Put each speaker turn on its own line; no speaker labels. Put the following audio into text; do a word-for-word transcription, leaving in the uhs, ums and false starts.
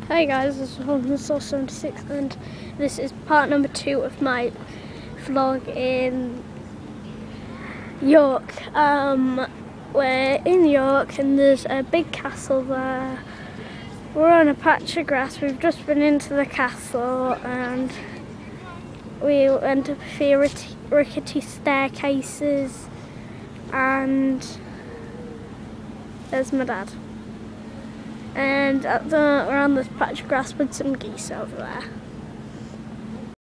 Hey guys, this is Awesomesauce seventy-six and this is part number two of my vlog in York. Um, we're in York and there's a big castle there. We're on a patch of grass. We've just been into the castle and we went up a few rickety staircases, and there's my dad. And at the, we're on this patch of grass with some geese over there.